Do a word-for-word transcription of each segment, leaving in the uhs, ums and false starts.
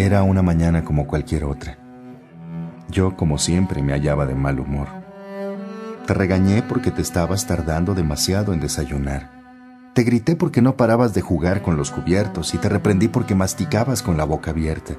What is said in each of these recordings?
Era una mañana como cualquier otra. Yo, como siempre, me hallaba de mal humor. Te regañé porque te estabas tardando demasiado en desayunar. Te grité porque no parabas de jugar con los cubiertos y te reprendí porque masticabas con la boca abierta.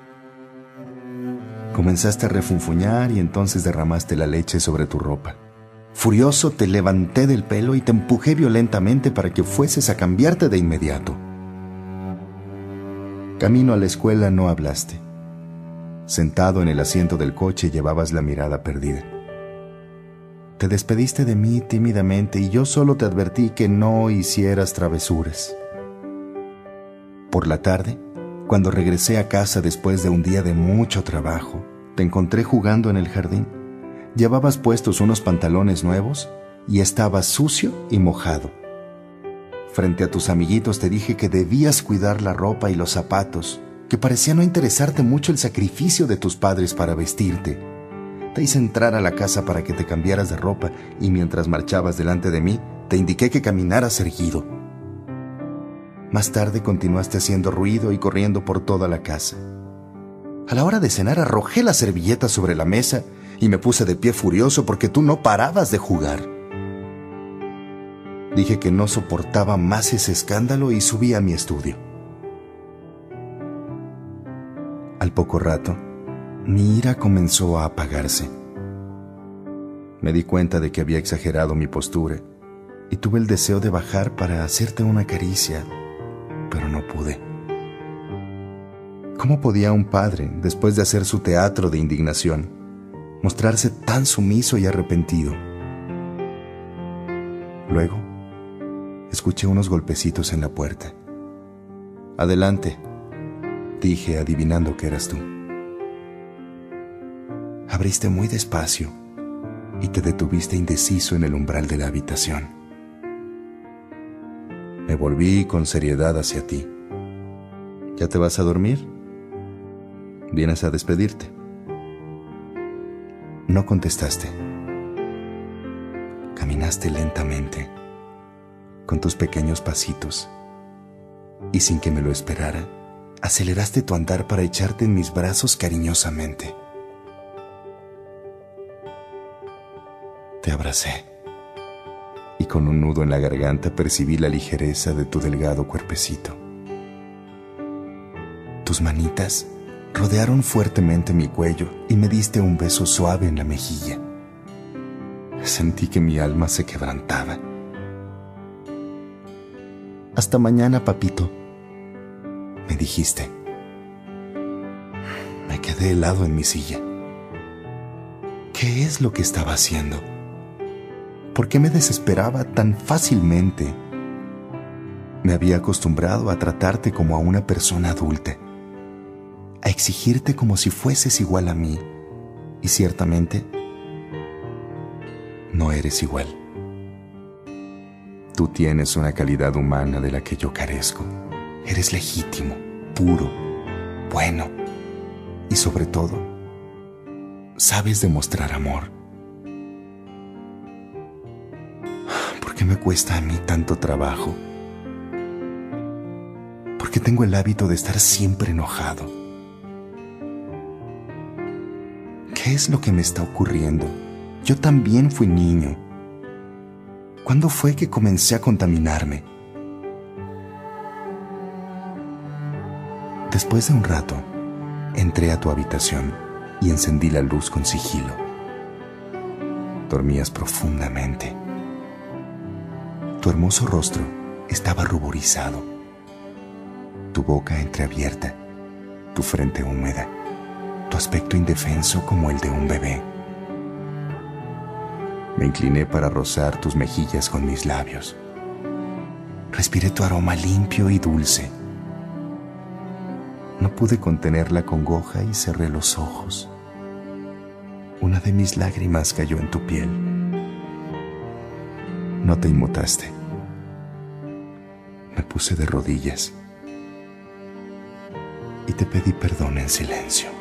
Comenzaste a refunfuñar y entonces derramaste la leche sobre tu ropa. Furioso, te levanté del pelo y te empujé violentamente para que fueses a cambiarte de inmediato. Camino a la escuela no hablaste. Sentado en el asiento del coche llevabas la mirada perdida. Te despediste de mí tímidamente y yo solo te advertí que no hicieras travesuras. Por la tarde, cuando regresé a casa después de un día de mucho trabajo, te encontré jugando en el jardín. Llevabas puestos unos pantalones nuevos y estabas sucio y mojado. Frente a tus amiguitos te dije que debías cuidar la ropa y los zapatos, que parecía no interesarte mucho el sacrificio de tus padres para vestirte. Te hice entrar a la casa para que te cambiaras de ropa y mientras marchabas delante de mí, te indiqué que caminaras erguido. Más tarde continuaste haciendo ruido y corriendo por toda la casa. A la hora de cenar arrojé la servilleta sobre la mesa y me puse de pie furioso porque tú no parabas de jugar. Dije que no soportaba más ese escándalo y subí a mi estudio. Al poco rato, mi ira comenzó a apagarse. Me di cuenta de que había exagerado mi postura y tuve el deseo de bajar para hacerte una caricia, pero no pude. ¿Cómo podía un padre, después de hacer su teatro de indignación, mostrarse tan sumiso y arrepentido? Luego, escuché unos golpecitos en la puerta. «Adelante», dije, adivinando que eras tú. Abriste muy despacio y te detuviste indeciso en el umbral de la habitación. Me volví con seriedad hacia ti. ¿Ya te vas a dormir? ¿Vienes a despedirte? No contestaste. Caminaste lentamente, con tus pequeños pasitos, y sin que me lo esperara, aceleraste tu andar para echarte en mis brazos cariñosamente. Te abracé, y con un nudo en la garganta percibí la ligereza de tu delgado cuerpecito. Tus manitas rodearon fuertemente mi cuello y me diste un beso suave en la mejilla. Sentí que mi alma se quebrantaba. «Hasta mañana, papito», me dijiste. Me quedé helado en mi silla. ¿Qué es lo que estaba haciendo? ¿Por qué me desesperaba tan fácilmente? Me había acostumbrado a tratarte como a una persona adulta, a exigirte como si fueses igual a mí, y ciertamente no eres igual. Tú tienes una calidad humana de la que yo carezco. Eres legítimo, puro, bueno y sobre todo, sabes demostrar amor. ¿Por qué me cuesta a mí tanto trabajo? ¿Por qué tengo el hábito de estar siempre enojado? ¿Qué es lo que me está ocurriendo? Yo también fui niño. ¿Cuándo fue que comencé a contaminarme? Después de un rato, entré a tu habitación y encendí la luz con sigilo. Dormías profundamente. Tu hermoso rostro estaba ruborizado, tu boca entreabierta, tu frente húmeda, tu aspecto indefenso como el de un bebé. Me incliné para rozar tus mejillas con mis labios. Respiré tu aroma limpio y dulce. No pude contener la congoja y cerré los ojos. Una de mis lágrimas cayó en tu piel. No te inmutaste. Me puse de rodillas y te pedí perdón en silencio.